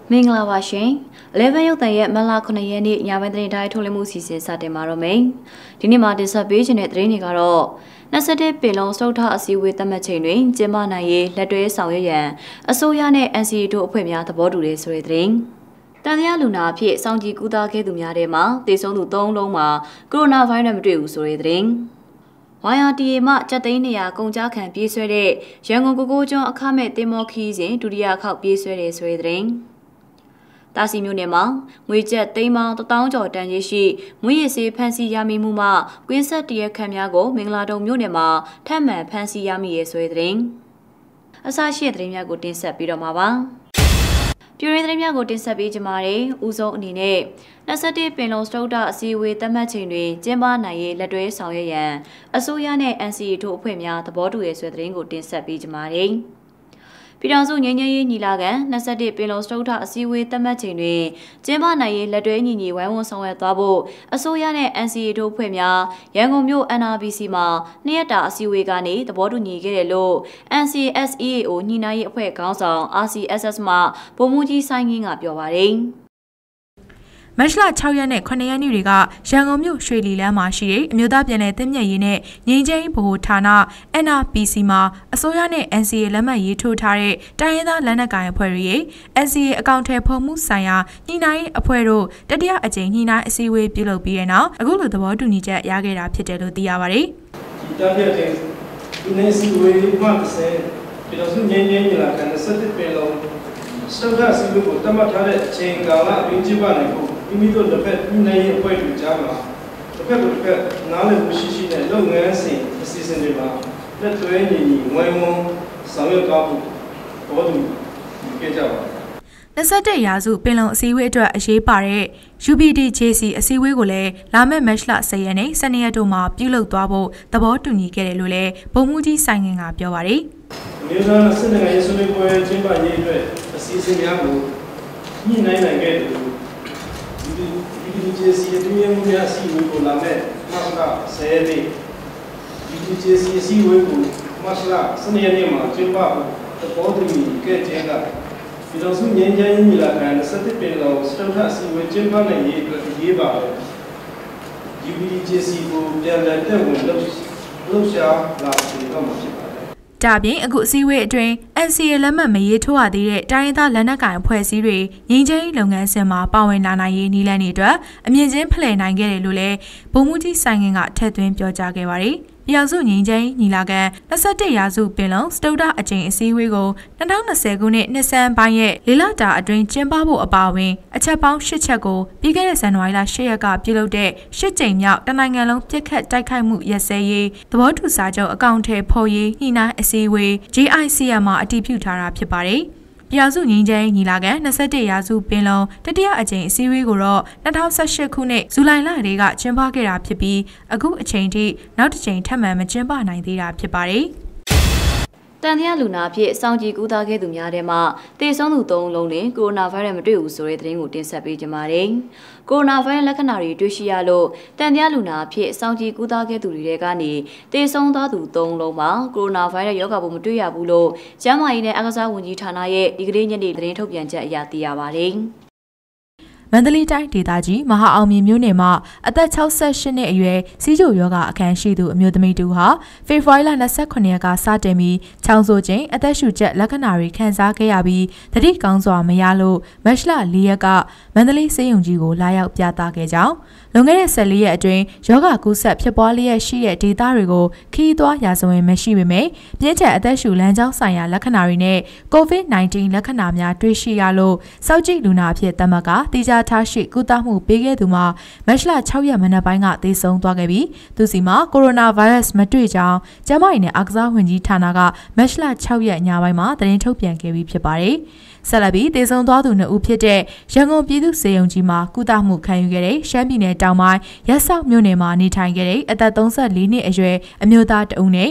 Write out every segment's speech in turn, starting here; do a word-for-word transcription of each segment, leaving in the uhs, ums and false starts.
မင်္ဂလာပါရှင်။ elevenရုပ်သံရဲ့မလခုနှစ်ရက်နေ့ညပိုင်းသတင်းတိုင်းထုတ်လွှင့်မှုစီစဉ်စတင်ပါတော့မယ်။ဒီနေ့မှာတင်ဆက်ပေးခြင်းတဲ့သတင်းတွေကတော့နှစ်ဆက်တဲ့ပင်လုံးစတုထအစည်းအဝေးသတ်မှတ်ချိန်တွင်ကျင်းပနိုင်ရေးလက်တွဲဆောင်ရွက်ရန်အစိုးရနဲ့ N C A တို့အဖွဲ့များသဘောတူတယ်ဆိုတဲ့သတင်း။တန်တရားလူနာအဖြစ်စောင့်ကြည့်ကုသခဲ့သူများထဲမှာသေဆုံးသူသုံးလုံးမှာကိုရိုနာဗိုင်းရပ်စ်မတွေ့ဘူးဆိုတဲ့သတင်း။ Y R T A မှကြက်သိန်းနေရာကုန်ကြခံပြေးဆွဲတဲ့ရန်ကုန်ကိုကိုကျွန်းအခမဲ့တင်မော်ခီးစဉ်ဒုတိယခေါက်ပြေးဆွဲတဲ့ဆိုတဲ့သတင်း။တာစီမျိုးနယ်မှာငွေကျပ်သိန်းပေါင်းတစ်သောင်းကျော်တန်ကြီးရှိမွေးရည်ဆေးဖမ်းဆီးရမိမှုမှကွင်းဆက်တရက်ခန့်များကိုမင်္ဂလာတုံမြို့နယ်မှာထပ်မံဖမ်းဆီးရမိရဲဆိုတဲ့သတင်း။အစရှိတဲ့သတင်းများကိုတင်ဆက်ပြီးတော့မှာပါ။ပြည်ရင်းသတင်းများကိုတင်ဆက်ပေးကြပါမယ်။ဦးဆုံးအနေနဲ့နှစ်ဆက်တဲ့ပင်လုံစတုထအစည်းအဝေးသတ်မှတ်ချိန်တွင်ကျင်းပနိုင်ရေးလက်တွဲဆောင်ရွက်ရန်အစိုးရနဲ့ N C A တို့အဖွဲ့များသဘောတူရဲဆိုတဲ့သတင်းကိုတင်ဆက်ပေးကြပါမယ်။ပြည်ထောင်စုငြိမ်းချမ်းရေးညီလာခံနှစ်ဆက်တဲ့ပင်လုံစတုထအစည်းအဝေးသတ်မှတ်ချိန်တွင်ကျင်းပနိုင်ရေးလက်တွဲညီညီဝိုင်းဝန်းဆောင်ရွက်သွားဖို့အစိုးရနဲ့ N C A တို့ဖွဲ့များရန်ကုန်မြို့ N R B C မှာနှစ်ရက်တာအစည်းအဝေးကနေသဘောတူညီခဲ့တယ်လို့ N C S E A O ညှိနှိုင်းရေးအဖွဲ့ခေါင်းဆောင် R C S S မှဗိုလ်မှူးကြီးစိုင်းငင်းကပြောပါတယ်မတ်လ၆ရက်နဲ့ခုနှစ်ရက်နေ့တွေကရန်ကုန်မြို့ရွှေလီလမ်းမှာရှိတဲ့အမျိုးသားပြည်နယ်သင်းမြတ်ရေးနဲ့ငြိမ်းချမ်းရေးဗဟိုဌာန N R B C မှာအစိုးရနဲ့ N C A လက်မှတ်ရေးထိုးထားတဲ့တိုင်းရင်းသားလက်နက်ကိုင်အဖွဲ့တွေရဲ့ N C A အကောင့်ထဲဖော်မှုဆိုင်ရာညှိနှိုင်းအဖွဲ့တို့တတိယအကြိမ်ညှိနှိုင်းအစည်းအဝေးပြုလုပ်ပြီးတဲ့နောက်အခုလိုသဘောတူညီချက်ရခဲ့တာဖြစ်တယ်လို့သိရပါတယ်။ဒီတတိယအကြိမ်ဒီနေ့စီဝေးမှတစ်ဆယ်ပြည်တော်စုငြိမ်းချမ်းရေးလာခံနှစ်ဆက်ပင်လုံးစတုထစီဝေးကိုတတ်မှတ်ထားတဲ့အချိန်ကာလအတွင်းကျင်းပနိုင်ဖို့မိမိတို့တစ်ဖက်ညှိနှိုင်းရေးအဖွဲ့တွေကြားမှာတစ်ဖက်တစ်ဖက်နားလည်မှုရှိရှိနဲ့လုပ်ငန်းစဉ်အစီအစဉ်တွေမှာလက်တွဲညီညီဝိုင်းဝန်းဆောင်ရွက်သွားဖို့တော်တူခဲ့ကြပါနှစ်ဆက်တဲ့ရာစုပင်လုံအစည်းအဝေးအတွက်အရေးပါတဲ့ U B D J C အစည်းအဝေးကိုလည်းလာမယ့်မတ်လဆယ်ရက်နေ့ဆယ်နှစ်ရက်တို့မှာပြုလုပ်သွားဖို့သဘောတူညီခဲ့တယ်လို့လည်းဗိုလ်မှူးကြီးစိုင်းငင်းကပြောပါတယ်။မြေသားစစ်နိုင်ငံရေးဆွေးနွေးပွဲကျင်းပရေးအတွက်အစီအစဉ်များကိုညှိနှိုင်းနိုင်ခဲ့တယ်လို့U B D J C အတွင်းမှုများအစည်းအဝေးကိုလာမယ့်မတ်လဆယ်ရက်နေ့ U B D J C အစည်းအဝေးကိုမတ်လဆယ်နှစ်ရက်နေ့မှာကျင်းပဖို့သဘောတူညီခဲ့ခြင်းကပြည်တော်စုငြိမ်းချမ်းရေးညီလာခံနှစ်ဆက်ပင်လုံစတုထအစည်းအဝေးကျင်းပနိုင်ရေးအတွက်အရေးပါတယ်။ U B D J C ကိုပြန်လည်တက်ဝင်လုပ်လှုပ်ရှားလာစေတော့မှာဖြစ်ပါတယ်။ဒါပြင်အခုအစည်းအဝေးအတွင်း N C A လက်မှတ်မရေးထိုးရသေးတဲ့တိုင်းရင်းသားလက်နက်ကိုင်အဖွဲ့အစည်းတွေငြိမ်းချမ်းရေးလုပ်ငန်းစဉ်မှာပါဝင်လာနိုင်ရေးနည်းလမ်းတွေအတွက်အမြင့်ချင်းဖလှယ်နိုင်ခဲ့တယ်လို့လည်းဗိုလ်မှူးကြီးစိုင်းငင်းကထည့်သွင်းပြောကြားခဲ့ပါတယ်။ပြည်အောင်စုငြိမ်းချမ်းရေးညီလာခံနှစ်ဆက်တဲ့ရာစုပင်လုံစတုထအကြိမ်အစည်းအဝေးကို၂၀၂၀ခုနှစ်နှစ်ဆန်းပိုင်းရဲ့လေးလတာအတွင်းကျင်းပဖို့အပါအဝင်အချက်ပေါင်း၈ချက်ကိုပြီးခဲ့တဲ့ဇန်နဝါရီလ၈ရက်ကပြုလုပ်တဲ့၈ကြိမ်မြောက်တနိုင်ငံလုံးပြစ်ခတ်တိုက်ခိုက်မှုရပ်စဲရေးသဘောတူစာချုပ်အကောင့်ထဲဖော်ရေးညှိနှိုင်းအစည်းအဝေး J I C M မှာအတည်ပြုထားတာဖြစ်ပါတယ်။ပြည်အောင်စုငြိမ်းချမ်းရေးညီလာခံနှစ်ဆက်တဲ့ရာစုပင်လုံတတိယအကြိမ်အစည်းအဝေးကိုတော့၂၀၁၈ခုနှစ်ဇူလိုင်လတည်းကကျင်းပခဲ့တာဖြစ်ပြီးအခုအချိန်ထိနောက်တစ်ကြိမ်ထပ်မံမကျင်းပနိုင်သေးတာဖြစ်ပါတယ်။တန်တရားလူနာအဖြစ်စောင့်ကြည့်ကုသခဲ့သူများထဲမှာသေဆုံးသူသုံးလုံးနဲ့ကိုရိုနာဗိုင်းရပ်စ်မတွေ့ဘူးဆိုတဲ့သတင်းကိုတင်ဆက်ပေးကြပါမယ်။ကိုရိုနာဗိုင်းရပ်စ်လက္ခဏာတွေတွေ့ရှိရလို့တန်တရားလူနာအဖြစ်စောင့်ကြည့်ကုသခဲ့သူတွေကနေသေဆုံးသွားသူသုံးလုံးမှာကိုရိုနာဗိုင်းရပ်စ်ရောဂါပိုးမတွေ့ရဘူးလို့ကျန်းမာရေးနဲ့အားကစားဝန်ကြီးဌာနရဲ့ဒီကနေ့ညနေသတင်းထုတ်ပြန်ချက်အရသိရပါတယ်။မန္တလေးတိုင်းဒေသကြီးမဟာအောင်မြင်မြို့နယ်မှာအသက်၆၈နှစ်အရွယ်စီးကျိုရောဂါအခမ်းရှိသူအမျိုးသမီးတူဟာဖေဖော်ဝါရီလ၂၉ရက်ကစတင်ပြီးချောင်းဆိုးခြင်းအသက်ရှူချက်လက္ခဏာတွေခံစားခဲ့ရပြီးသတိကောင်းစွာမရလို့မတ်လ၄ရက်ကမန္တလေးစေယုံကြီးကိုလာရောက်ပြသခဲ့ကြောင်းလွန်ခဲ့တဲ့၁၄ရက်အတွင်းယောဂကူးစက်ဖြစ်ပွားလျက်ရှိတဲ့ဒေသတွေကိုခီးသွွားရာဇဝင်မရှိပေမယ့်ပြင်းထန်အသက်ရှူလမ်းကြောင်းဆိုင်ရာလက္ခဏာတွေနဲ့ ကိုဗစ်၁၉ လက္ခဏာများတွေ့ရှိရလို့စောင့်ကြည့်လူနာအဖြစ်သတ်မှတ်ကတိကျထားရှိကုသမှုပေးခဲ့သူမှာမတ်လ၆ရက်မနက်ပိုင်းကသေဆုံးသွားခဲ့ပြီးသူစီမှာကိုရိုနာဗိုင်းရပ်စ်မတွေ့ကြောင်းကျန်းမာရေးနဲ့အားကစားဝန်ကြီးဌာနကမတ်လ၆ရက်ညပိုင်းမှာသတင်းထုတ်ပြန်ခဲ့ပြီးဖြစ်ပါတယ်။ဆက်လက်ပြီးသေဆုံးသွားသူနှစ်ဦးဖြစ်တဲ့ရန်ကုန်ပြည်သူ့စေယုံကြီးမှာကုသမှုခံယူခဲ့တဲ့ရှမ်းပြည်နယ်တောင်ပိုင်းရက်စောက်မြို့နယ်မှာနေထိုင်ခဲ့တဲ့အသက်၃၄နှစ်အရွယ်အမျိုးသားတဦးနဲ့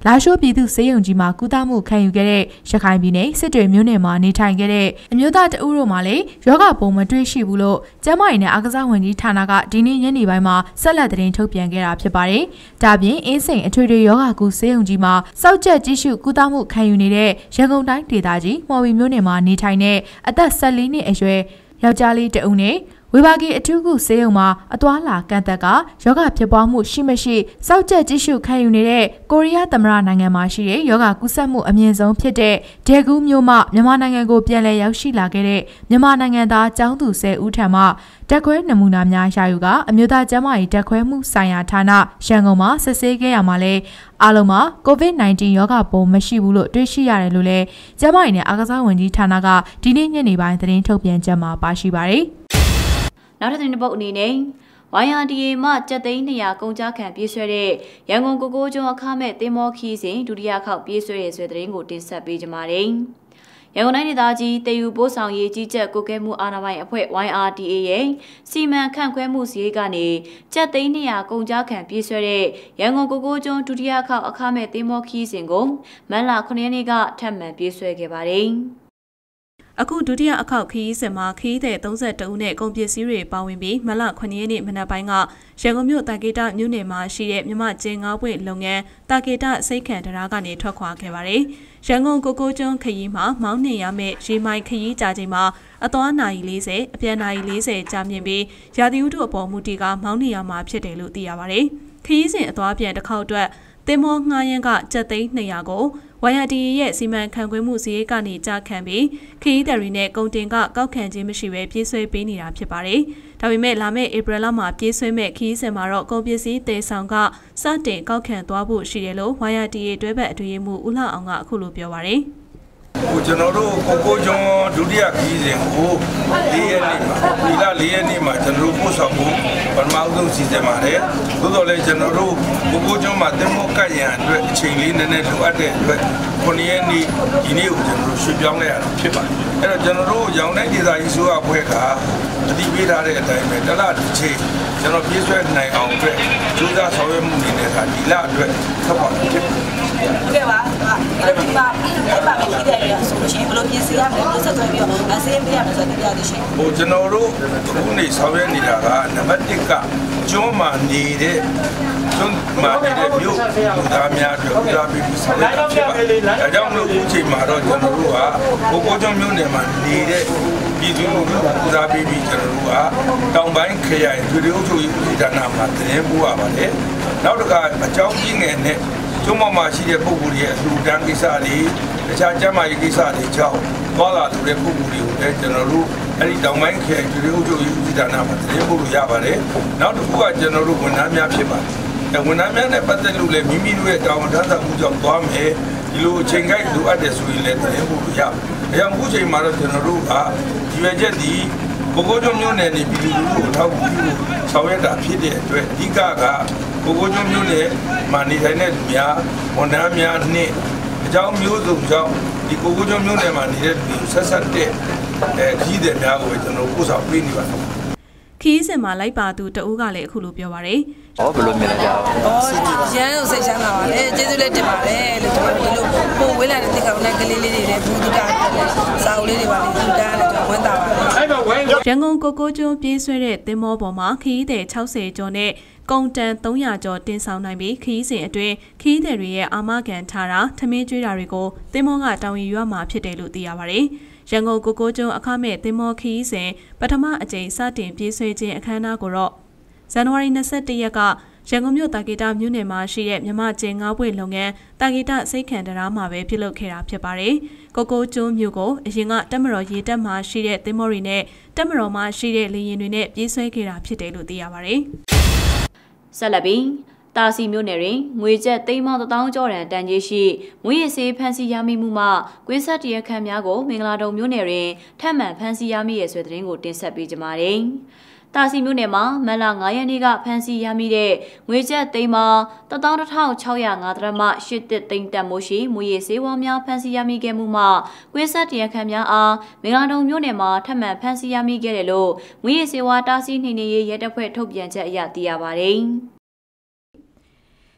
လာရှိုးပြည်သူ့စေယုံကြီးမှာကုသမှုခံယူခဲ့တဲ့ရခိုင်ပြည်နယ်စစ်တွေမြို့နယ်မှာနေထိုင်ခဲ့တဲ့အမျိုးသားတဦးတို့မှလည်းယောဂပုံမတွေ့ရှိဘူးလို့ကျန်းမာရေးနဲ့အားကစားဝန်ကြီးဌာနကဒီနေ့ညနေပိုင်းမှာဆက်လက်သတင်းထုတ်ပြန်ခဲ့တာဖြစ်ပါတယ်။ဒါပြင်အင်းစိန်အထွေထွေယောဂကုစေယုံကြီးမှာစောက်ကျက်ကြည့်ရှုကုသမှုခံယူနေတဲ့ရန်ကုန်တိုင်းဒေသကြီးမော်ဝီမြို့နယ်မှာနေထိုင်တဲ့အသက်ဆယ်လေးနှစ်အရွယ်ယောက်ျားလေးတဦးနဲ့ဝေဘာဂီအထူးကုဆေးရုံမှာအသွာလာကန့်သက်ကယောဂဖြစ်ပွားမှုရှိမရှိစောက်ကျက်ကြည့်ရှုခံယူနေတဲ့ကိုရီးယားသမ္မတနိုင်ငံမှာရှိတဲ့ယောဂကူးစက်မှုအမြင့်ဆုံးဖြစ်တဲ့ဒေဂူးမြို့မှမြန်မာနိုင်ငံကိုပြန်လည်ရောက်ရှိလာခဲ့တဲ့မြန်မာနိုင်ငံသားကျောင်းသူဆယ်ဦးထံမှတက်ခွဲနမူနာများရယူကအမျိုးသားကျန်းမာရေးတက်ခွဲမှုဆိုင်ရာဌာနရန်ကုန်မှာစစ်ဆေးခဲ့ရမှာလဲအားလုံးမှာ ကိုဗစ် ၁၉ ရောဂါပိုးမရှိဘူးလို့တွေ့ရှိရတယ်လို့လည်းကျန်းမာရေးနဲ့အားကစားဝန်ကြီးဌာနကဒီနေ့ညနေပိုင်းသတင်းထုတ်ပြန်ချက်မှာပါရှိပါတယ်နောက်ထပ်သတင်းပုတ်အနေနဲ့ ဝိုင် အာ ဒီ အေ မှကျပ်သိန်းနှစ်ရာကုန်ကြခံပြေးဆွဲတဲ့ရန်ကုန်ကိုကိုကျွန်းအခမဲ့သင်္ဘောခီးစဉ်ဒုတိယခေါက်ပြေးဆွဲတဲ့ဆွဲသတင်းကိုတင်ဆက်ပေးကြပါမယ်။ရန်ကုန်တိုင်းဒေသကြီးတယူပို့ဆောင်ရေးကြီးကြပ်ကိုကဲမှုအာဏာပိုင်အဖွဲ့ ဝိုင် အာ ဒီ အေ ရဲ့စီမံခန့်ခွဲမှုစည်းကနေကျပ်သိန်းနှစ်ရာကုန်ကြခံပြေးဆွဲတဲ့ရန်ကုန်ကိုကိုကျွန်းဒုတိယခေါက်အခမဲ့သင်္ဘောခီးစဉ်ကိုမတ်လခုနှစ်ရက်နေ့ကထပ်မံပြေးဆွဲခဲ့ပါတယ်။အခုဒုတိယအခေါက်ခရီးစဉ်မှာခရီးသည်သုံးဆယ်တဦးနဲ့ကုန်ပစ္စည်းတွေပါဝင်ပြီးမလခုနှစ်ရက်နေ့မနက်ပိုင်းကရန်ကုန်မြို့တာကေတမြို့နယ်မှာရှိတဲ့မြမကျင်းငါးပွင့်လုပ်ငန်းတာကေတစိတ်ခံတရားကနေထွက်ခွာခဲ့ပါတယ်။ရန်ကုန်ကိုကိုကျွန်းခရီးမှာမောင်းနှင်ရမယ့်ရေမိုင်ခရီးကြာချိန်မှာအသွားနာရီလေးဆယ်အပြန်နာရီလေးဆယ်ကြာမြင့်ပြီးရာသီဥတုအပေါ်မူတည်ကမောင်းနှင်ရမှာဖြစ်တယ်လို့သိရပါတယ်။ခရီးစဉ်အသွားပြန်တစ်ခေါက်အတွက်သင်္ဘောငှားရမ်းကကျပ်သိန်းနှစ်ရာကို ဝိုင် အာ ဒီ အေ ရဲ့စီမံခန့်ခွဲမှုစည်းကနေကြာခံပြီးခရီးသည်တွေနဲ့ကုန်တင်ကကောက်ခံခြင်းမရှိဘဲပြေးဆွဲပေးနေတာဖြစ်ပါတယ်။ဒါပေမဲ့လာမယ့်ဧပြီလမှာပြေးဆွဲမဲ့ခရီးစဉ်မှာတော့ကုန်ပစ္စည်းတည်ဆောင်ကစတင်ကောက်ခံသွားဖို့ရှိတယ်လို့ ဝိုင် အာ ဒီ အေ တွဲဘက်အတွင်းရေးမှူးဦးလှအောင်ကအခုလိုပြောပါတယ်။ကိုကျွန်တော်တို့ကိုကိုကျွန်းဒုတိယခီးစဉ်ကိုလေးရက်နေ့မှာဒီလလေးရက်နေ့မှာကျွန်တော်တို့ပို့ဆောင်ဖို့ပထမဆုံးစီစဉ်ပါတယ်။သို့တော်လည်းကျွန်တော်တို့ကိုကိုကျွန်းမှာတင်မောကတ်ရန်အတွက်အချိန်လေးနည်းနည်းလိုအပ်တဲ့အတွက်ခုနှစ်ရက်နေ့ဒီနေ့ကိုကျွန်တော်တို့ရွှေ့ပြောင်းလိုက်ရတာဖြစ်ပါတယ်။အဲ့တော့ကျွန်တော်တို့ရောင်တဲ့ဒေသကြီးဆိုအဖွဲကအတိပေးထားတဲ့အတိုင်းပဲတလတစ်ချိန်ကျွန်တော်ပြေးဆွဲနိုင်အောင်အတွက်ကြိုးစားဆောင်ရွက်မှုနေနေတာဒီလအတွက်ထပ်ပါဖြစ်ပါတယ်ဟုတ်ကဲ့ပါဒီမှာဒီမှာခီးတယ်ရဆိုလို့ရှိရင်ဘယ်လိုပြင်ဆင်ရမလဲဘယ်လိုဆက်သွယ်ပြီးတော့အစင်းပေးရမလဲဆိုတော့ပြရသေးရှင်ဟိုကျွန်တော်တို့ခုနေဆောင်ရွက်နေတာကနံပါတ်တစ်ကကျွန်းမှာနေတဲ့ကျွန်းမှာနေတဲ့မြို့လူသားများတို့ဦးစားပေးပြီးဆောင်ရွက်တာဖြစ်ပါတယ်ဒါကြောင့်မလို့အခုချိန်မှာတော့ကျွန်တော်တို့ကကိုကိုကျွန်းမြို့နယ်မှာနေတဲ့ပြည်သူလူထုဦးစားပေးပြီးကျွန်တော်တို့ကတောင်ပိုင်းခရိုင်ဒုတိယအုပ်ချုပ်ရေးဦးစီးဌာနမှာတင်ပို့ရပါတယ်နောက်တစ်ခါအကြောင်းကြီးငယ်နဲ့ကျွန်းပေါ်မှာရှိတဲ့ပုံစံတွေအလှူဒန်းကိစ္စတွေတခြားကျန်းမာရေးကိစ္စတွေကြောင့်သွားလာတဲ့ပုံစံတွေကိုလည်းကျွန်တော်တို့အဲ့ဒီတောင်ပိုင်းခရိုင်ဒုတိယအုပ်ချုပ်ရေးဦးစီးဌာနမှာတင်ပို့လို့ရပါတယ်နောက်တစ်ခုကကျွန်တော်တို့ဝန်ထမ်းများဖြစ်ပါတယ်ဝန်ထမ်းများနဲ့ပတ်သက်လို့လည်းမိမိတို့ရဲ့တာဝန်ထမ်းဆောင်မှုကြောင့်သွားမယ်ဒီလိုအချိန်ကိုက်လိုအပ်တယ်ဆိုရင်လည်းတင်ပို့လို့ရပါတယ်အအခုချိန်မှာတော့ကျွန်တော်တို့ကဒီရွေချက်ဒီကိုကိုကျွန်းမြို့နယ်နေပြည်သူလူထုကိုထောက်ပံ့ပြီးဆောင်ရွက်တာဖြစ်တဲ့အတွက်အဓိကကကိုကိုကျွန်းမြို့နယ်မှာနေထိုင်တဲ့လူများဝန်ထမ်းများနဲ့အကြောင်းမျိုးစုံကြောင့်ဒီကိုကိုကျွန်းမြို့နယ်မှာနေတဲ့လူဆက်ဆက်တဲ့အဲခီးတဲ့များကိုပဲကျွန်တော်ပို့ဆောင်ပေးနေပါတယ်ခီးစဉ်မှာလိုက်ပါသူတအူးကလည်းအခုလိုပြောပါရယ်။ဟောဘယ်လိုမြင်လဲကြာ။အော်ရန်ကိုစိတ်ချမ်းသာပါတယ်။ကျေးဇူးလည်းတင်ပါတယ်လို့ကျွန်တော်ဒီလိုပို့ဝေးလာတဲ့တိကောင်နဲ့ကလေးလေးတွေနဲ့ဘူးတူတာနဲ့စာအုပ်လေးတွေပါလေးတူတာနဲ့ကျွန်တော်ဝန်တာပါတယ်။ရန်ကုန်ကိုကိုကျွန်းပြေးဆွဲတဲ့သင်္ဘောပေါ်မှာခီးသည်၆၀ကျော်နဲ့ကုန်တန်၃ရာကျော်တင်ဆောင်နိုင်ပြီးခီးစဉ်အတွင်းခီးသည်တွေရဲ့အာမခံထားတာထမင်းကျွေးတာတွေကိုသင်္ဘောကတာဝန်ယူရမှာဖြစ်တယ်လို့သိရပါတယ်။ရန်ကုန်ကိုကိုကျွန်းအခမဲ့သင်္ဘောခီးစဉ်ပထမအကြိမ်စတင်ပြေးဆွဲခြင်းအခမ်းအနားကိုတော့ဇန်နဝါရီ၂၁ရက်ကရန်ကုန်မြို့တာကေတမြို့နယ်မှာရှိတဲ့မြမကျင်းငါးပွင့်လုပ်ငန်းတာကေတစိတ်ခံတရားမှာပဲပြုလုပ်ခဲ့တာဖြစ်ပါတယ်။ကိုကိုကျွန်းမြို့ကိုအရင်ကတက်မတော်ရေတက်မှာရှိတဲ့သင်္ဘောတွေနဲ့တက်မတော်မှာရှိတဲ့လေယာဉ်တွေနဲ့ပြေးဆွဲခဲ့တာဖြစ်တယ်လို့သိရပါတယ်။ဆက်လက်ပြီးတာစီမြို့နယ်တွင်ငွေကျပ်သိန်းပေါင်းတစ်သောင်းကျော်တန်တန်ကြီးရှိငွေရည်စေးဖမ်းဆီးရမိမှုမှကွင်းဆက်တရခန့်များကိုမင်္ဂလာတုံမြို့နယ်တွင်ထပ်မံဖမ်းဆီးရမိရဆွေတဲ့သတင်းကိုတင်ဆက်ပေးကြပါမယ်။တာစီမြို့နယ်မှာမလ၅ရက်နေ့ကဖမ်းဆီးရမိတဲ့ငွေကျပ်သိန်းပေါင်းတစ်သောင်းတစ်ထောင်ခြောက်ရာငါးဒရမရှစ်တစ်သိန်းတန်မိုးရှိငွေရည်စေးဝါးများဖမ်းဆီးရမိခဲ့မှုမှကွင်းဆက်တရခန့်များအားမင်္ဂလာတုံမြို့နယ်မှာထပ်မံဖမ်းဆီးရမိခဲ့တယ်လို့ငွေရည်စေးဝါးတာစီနှိမ်နှင်းရေးရဲတပ်ဖွဲ့ထုတ်ပြန်ချက်အရသိရပါတယ်။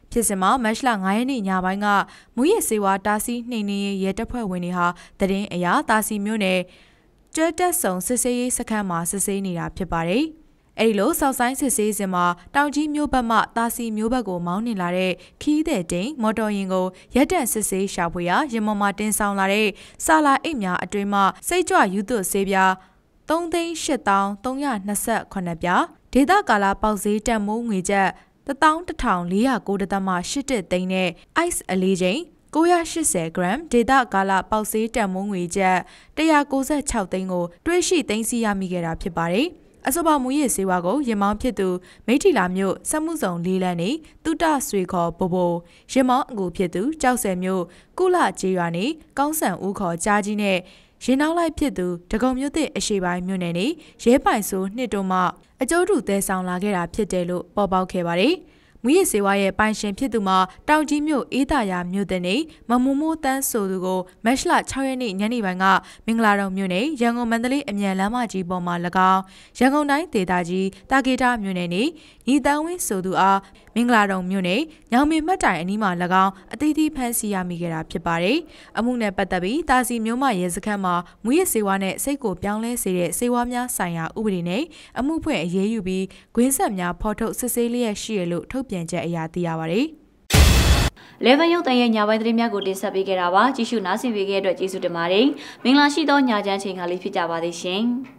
ဖြစ်စဉ်မှာမတ်လnineရက်နေ့ညပိုင်းကမူရစ်စေဝါတာစီနှိမ်နင်းရေးရဲတပ်ဖွဲ့ဝင်တွေဟာတရင်အရာတာစီမျိုးနဲ့ကျွဲတက်ဆုံစစ်ဆေးရေးစခန်းမှာစစ်ဆေးနေတာဖြစ်ပါတယ်။အဲဒီလိုစောက်ဆိုင်စစ်ဆေးစဉ်မှာတောင်ကြီးမြို့ဘက်မှတာစီမြို့ဘက်ကိုမောင်းနှင်လာတဲ့ခီးတဲ့တင်မော်တော်ယာဉ်ကိုရက်တက်စစ်ဆေးရှာဖွေရာရင်မော်မှာတင်ဆောင်လာတဲ့စာလာအိတ်များအတွင်းမှစိတ်ကြွယူသွဆေးပြားသုံးသိန်းရှစ်သောင်းသုံးရာနှစ်ဆယ့်ခုနှစ်ပြားဒေသကာလပေါက်ဈေးတက်မိုးငွေကျပ်တစ်သောင်းတစ်ထောင်လေးရာကိုးဒသမ ရှစ်တစ်သိန်းနဲ့ ice အလေးချိန်ကိုးရာရှစ်ဆယ် gram ဒေသကာလပေါက်ဈေးတက်မိုးငွေကျပ်တစ်ရာကိုးဆယ့်ခြောက်သိန်းကိုတွေ့ရှိသိမ်းဆည်းရမိခဲ့တာဖြစ်ပါတယ်။အဆိုပါမူရစ်ဆေးဝါးကိုရင်မောင်းဖြစ်သူမိထီလာမြို့စက်မှုဆောင်လေးလန်းနေတုတဆွေခေါ်ဘိုဘိုရင်မောင်းအကူဖြစ်သူကြောက်ဆယ်မြို့ကုလကျေးရွာနေကောင်းဆန်ဦးခေါ်ကြားကြီးနဲ့ရင်နောက်လိုက်ဖြစ်သူဒဂုံမြို့သစ်အရှိပိုင်းမြို့နယ်နေရဲပိုင်ဆိုနှစ်တုံးမှအကျိုးတူသဲဆောင်လာခဲ့တာဖြစ်တယ်လို့ပေါ်ပေါက်ခဲ့ပါတယ်။မူရစ်စေဝါရဲ့ပိုင်ရှင်ဖြစ်သူမှာတောင်ကြီးမြို့အေးသာယာမြို့တဲ့နေမမမိုးတန်းဆိုသူကိုမတ်လခြောက်ရက်နေ့ညနေပိုင်းကမင်္ဂလာတောင်မြို့နယ်ရန်ကုန်မန္တလေးအမြန်လမ်းမကြီးပေါ်မှာ၎င်းရန်ကုန်တိုင်းဒေသကြီးတာကေတာမြို့နယ်နေညီတန်းဝင်းဆိုသူအားမင်္ဂလာတောင်မြို့နယ်ညောင်မင်းမှတ်တိုင်အနီးမှာ၎င်းအသီးသီးဖမ်းဆီးရမိခဲ့တာဖြစ်ပါတယ်။အမှုနဲ့ပတ်သက်ပြီးတာစီမြို့မှရဲစခန်းမှာမူရစ်စေဝါနဲ့စိတ်ကိုပြောင်းလဲစေတဲ့စေဝါများဆိုင်ရာဥပဒေနဲ့အမှုဖွင့်အရေးယူပြီးဂွင်းဆက်များဖော်ထုတ်စစ်ဆေးလျက်ရှိရလို့ထုတ်ပြန်ချက်အရာသိရပါတယ်။ eleven ရုပ်သံရဲ့ညပိုင်းသတင်းများကိုတင်ဆက်ပေးခဲ့တာပါကြည့်ရှုနားဆင်ပေးခဲ့တဲ့အတွက်ကျေးဇူးတင်ပါတယ်မင်္ဂလာရှိသောညချမ်းချိန်ခါလေးဖြစ်ကြပါသေးရှင်